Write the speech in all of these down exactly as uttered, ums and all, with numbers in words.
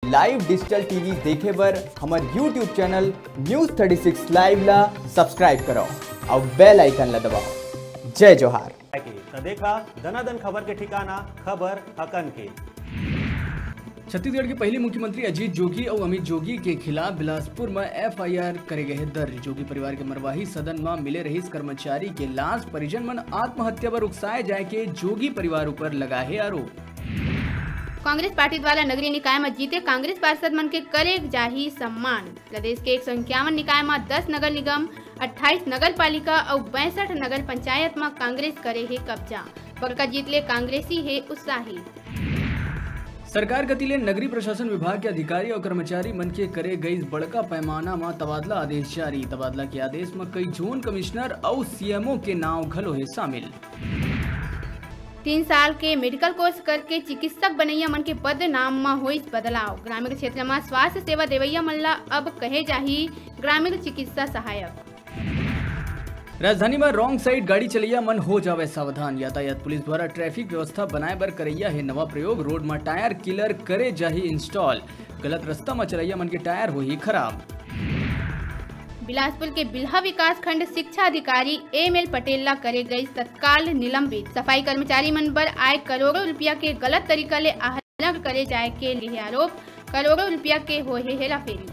Live digital TV देखे बर हमार YouTube channel news thirty six live ला सब्सक्राइब करो और बेल आइकन ला दबाओ। जय जोहार। तो देखा दनादन खबर के ठिकाना खबर हकन के। छत्तीसगढ़ के पहले मुख्यमंत्री अजीत जोगी और अमित जोगी के खिलाफ बिलासपुर में एफ आई आर करे गए दर्ज। जोगी परिवार के मरवाही सदन में मिले रही कर्मचारी के लाश परिजन मन आत्महत्या पर उकसाए जाए के जोगी परिवार ऊपर लगा है आरोप। कांग्रेस पार्टी द्वारा नगरीय निकाय में जीते कांग्रेस पार्षद मन के करे जाही सम्मान। प्रदेश के एक सौ इक्यावन निकाय में दस नगर निगम, अट्ठाईस नगर पालिका और बैसठ नगर पंचायत में कांग्रेस करे है कब्जा। बड़का जीत ले कांग्रेसी है उत्साही। सरकार गति ले नगरीय प्रशासन विभाग के अधिकारी और कर्मचारी मन के करे गई बड़का पैमाना में तबादला आदेश जारी। तबादला के आदेश में कई जोन कमिश्नर और सीएमओ के नाम घलो है शामिल। तीन साल के मेडिकल कोर्स करके चिकित्सक बनैया मन के पद नाम में हुई बदलाव। ग्रामीण क्षेत्र में स्वास्थ्य सेवा देवैया मन ला अब कहे जाही ग्रामीण चिकित्सा सहायक। राजधानी में रॉन्ग साइड गाड़ी चलैया मन हो जावे सावधान। यातायात पुलिस द्वारा ट्रैफिक व्यवस्था बनाए बर करैया है नवा प्रयोग। रोड में टायर किलर करे जाही इंस्टॉल। गलत रास्ता में चलैया मन के टायर हो ही खराब। बिलासपुर के बिल्हा विकास खंड शिक्षा अधिकारी एम एल पटेल ला करे गई तत्काल निलंबित। सफाई कर्मचारी मन पर आए करोड़ों रुपया के गलत तरीका ले आहलन करे जाए के लिए आरोप। करोड़ों रुपया के हो है हेराफेरी।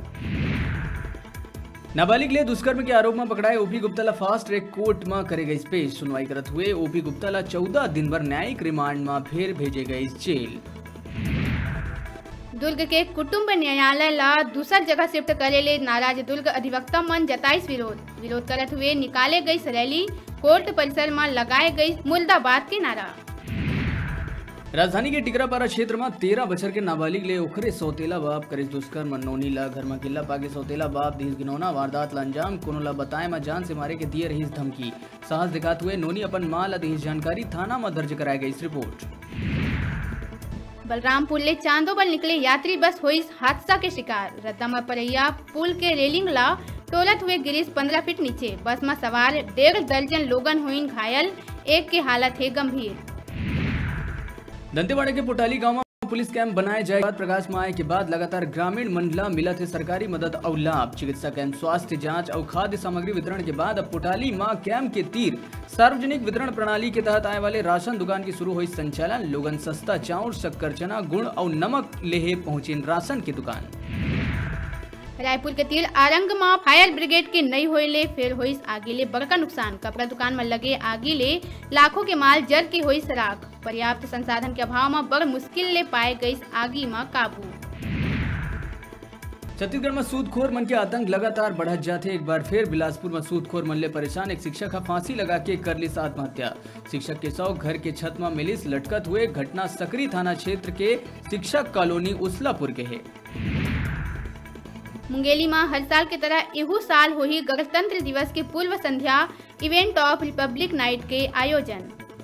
नाबालिग ले दुष्कर्म के आरोप में पकड़ाए ओपी गुप्ता ला फास्ट ट्रैक कोर्ट में करे गई पेश। सुनवाई करत हुए ओपी गुप्ता ला चौदह दिन भर न्यायिक रिमांड में फिर भेजे गए जेल। दुर्ग के कुटुंब न्यायालय ला दूसर जगह शिफ्ट करे ले नाराज दुर्ग अधिवक्ता मन जताइस विरोध। विरोध करत हुए निकाले गई रैली। कोर्ट परिसर में लगाए गई मुर्दाबाद के नारा। राजधानी के टिकरापारा क्षेत्र में तेरह बछर के नाबालिग ले ओखरे सौतेला बाप करे दुष्कर्म। नौनी ला घर में किला पाके सौतेला बाप दीस गिनौना वारदात ला अंजाम। कोनो ला बताए में जान से मारे के दिए रही धमकी। साहस दिखाते हुए नौनी अपन मां ला देही जानकारी थाना में दर्ज कराई गई रिपोर्ट। बलरामपुर ले चांदोबल निकले यात्री बस हुई हादसा के शिकार। रद्दा में परैया पुल के रेलिंग ला टोलत हुए गिरीश पंद्रह फीट नीचे। बस में सवार डेढ़ दर्जन लोगन हुई घायल। एक की हालत है गंभीर। दंतेवाड़ा के पोटाली गांव में पुलिस कैंप बनाए जाए बाद प्रकाश में आए के बाद लगातार ग्रामीण मंडला मिला थे सरकारी मदद और लाभ। चिकित्सा कैंप, स्वास्थ्य जांच और खाद्य सामग्री वितरण के बाद अब पोटाली मां कैंप के तीर सार्वजनिक वितरण प्रणाली के तहत आए वाले राशन दुकान की शुरू हुई संचालन। लोगन सस्ता चाउर, शक्कर, चना, गुड़ और नमक लेहे पहुंचे राशन की दुकान। रायपुर के तीर आरंग में फायर ब्रिगेड के नई होइले फिर हुई आगी ले बड़का नुकसान। कपड़ा दुकान में लगे आगी ले लाखों के माल जर की हुई सराख। पर्याप्त संसाधन के अभाव में बड़ मुश्किल ले पाए गई आगी में काबू। छत्तीसगढ़ में सूदखोर मन के आतंक लगातार बढ़त जाते। एक बार फिर बिलासपुर में सूदखोर मन ले परेशान एक शिक्षक का फांसी लगा के कर ली आत्महत्या। शिक्षक के सौ घर के छत में मिलिस लटकत हुए। घटना सकरी थाना क्षेत्र के शिक्षक कॉलोनी उसलापुर के है। मुंगेली में हर साल की तरह एहू साल हुई गणतंत्र दिवस के पूर्व संध्या इवेंट ऑफ रिपब्लिक नाइट के आयोजन।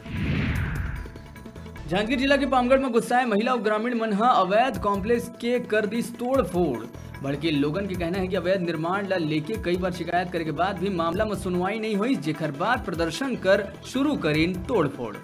जांजगीर जिला के पामगढ़ में गुस्साए महिला और ग्रामीण मन अवैध कॉम्प्लेक्स के कर दी तोड़ फोड़। भड़के लोगन के कहना है कि अवैध निर्माण ला लेके कई बार शिकायत करे के बाद भी मामला में सुनवाई नहीं हुई। जेकर बाद प्रदर्शन कर शुरू करीन तोड़ फोड़।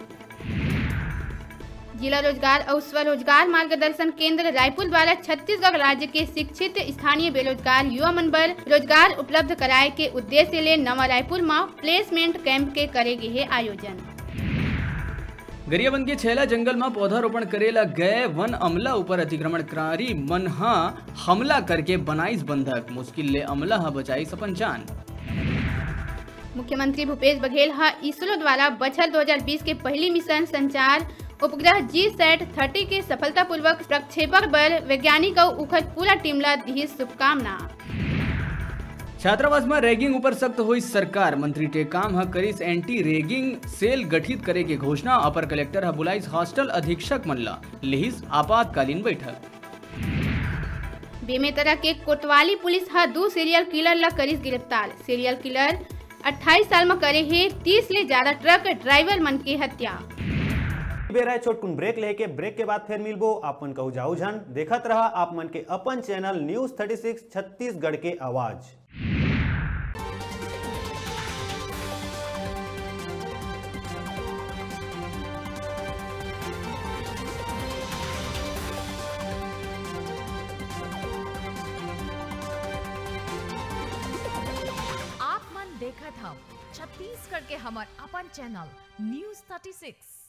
जिला रोजगार और स्वरोजगार मार्गदर्शन केंद्र रायपुर द्वारा छत्तीसगढ़ राज्य के शिक्षित स्थानीय बेरोजगार युवा मन पर रोजगार उपलब्ध कराए के उद्देश्य ले नवा रायपुर में प्लेसमेंट कैंप के करेगी है आयोजन। गरियाबंद के छैला जंगल में पौधारोपण करेला गए वन अमला ऊपर अतिक्रमणकारी मन हमला करके बनाइस बंधक। मुश्किल ले अमला हा बचाई अपन जान। मुख्यमंत्री भूपेश बघेल हा इसरो द्वारा बछर दो हजार बीस के पहली मिशन संचार उपग्रह जी सैट तीस के सफलतापूर्वक प्रक्षेपण पर वैज्ञानिक और उखर पूरा टीम ला दी शुभकामना। छात्रावास में रैगिंग ऊपर सख्त हुई सरकार। मंत्री टेकाम हा करिस एंटी रैगिंग सेल गठित करे के घोषणा। अपर कलेक्टर हा बुलाइस हॉस्टल अधीक्षक मनला लेहिस आपातकालीन बैठक। बेमेतरा के कोतवाली पुलिस हा दो सीरियल किलर ला करिस गिरफ्तार। सीरियल किलर अट्ठाईस साल में करे है तीस ले ज्यादा ट्रक ड्राइवर मन की हत्या। बेरा छोटकुन ब्रेक लेके ब्रेक के बाद फिर मिलबो। आप मन कहू जाऊ झन देखत रहा आप मन के अपन channel news thirty six Chhattisgarh के आवाज। देखत हम छत्तीसगढ़ के हमार अपन चैनल न्यूज थर्टी सिक्स।